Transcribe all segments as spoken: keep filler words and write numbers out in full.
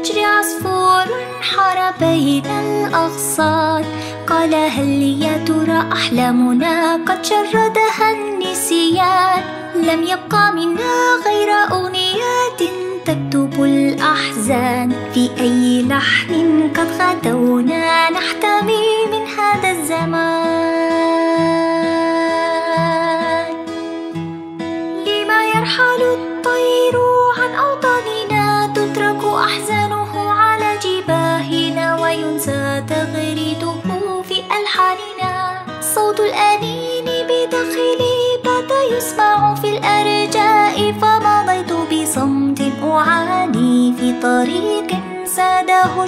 الفجر عصفور حار بين الأغصان، قال هل يا ترى أحلامنا قد شردها النسيان؟ لم يبقى منا غير أغنيات تكتب الأحزان، في أي لحن قد غدونا نحتمي من هذا الزمان. لما يرحل الطير عن أوطاننا، تترك أحزانه على جباهنا، وينسى تغريده في ألحاننا. صوت الأنين بداخلي بات يسمع في الأرجاء، فمضيت بصمت أعاني في طريق ساده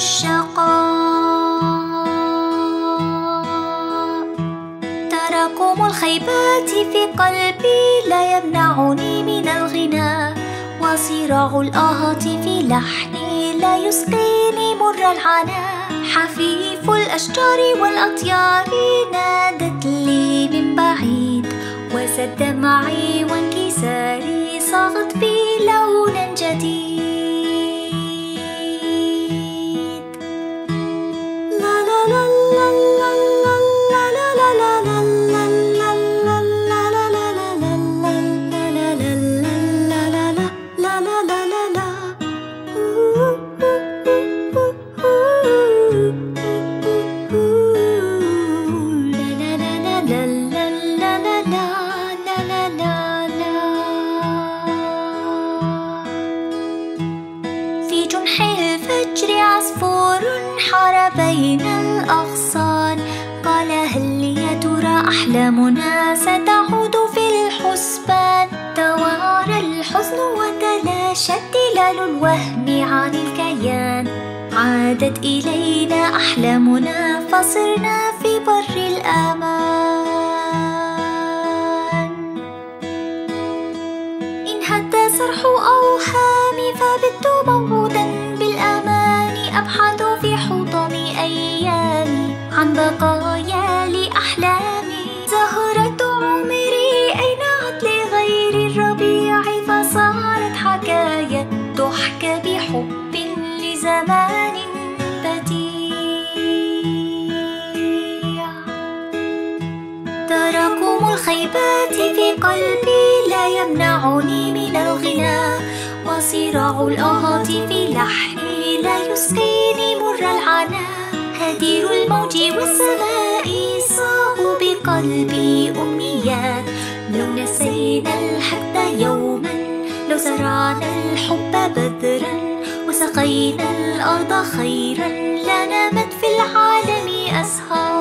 الشقاء. تراكم الخيبات في قلبي لا يمنعني من الغناء، وصراع الآهات في لحني لا يسقيني مر العناء. حفيف الأشجار والأطيار نادت لي من بعيد، وسد معي وانكساري صاغت بي لونا جديد. لا لا لا لا لا لا لا لا لا لا عصفور حار بين الأغصان، قال هل يا ترى أحلامنا ستعود في الحسبان؟ توارى الحزن وتلاشت تلال الوهم عن الكيان، عادت إلينا أحلامنا فصرنا في بر الأمان. إن هد سرح أوهامي فبت موعودا بالأمان، أبحث في حطم أيامي عن بقايا لأحلامي. زهرة عمري أينعت لغير الربيع، فصارت حكاية تحكى بحب لزمان بديع. تراكم الخيبات في قلبي لا يمنعني من الغناء، وصراع الآهات في لحني لا يسقيني مر العناء. هدير الموج والسماء صاغوا بقلبي أمنيات، لو نسينا الحقد يوما، لو زرعنا الحب بذرا، وسقينا الأرض خيرا، لنامت في العالم أزهار.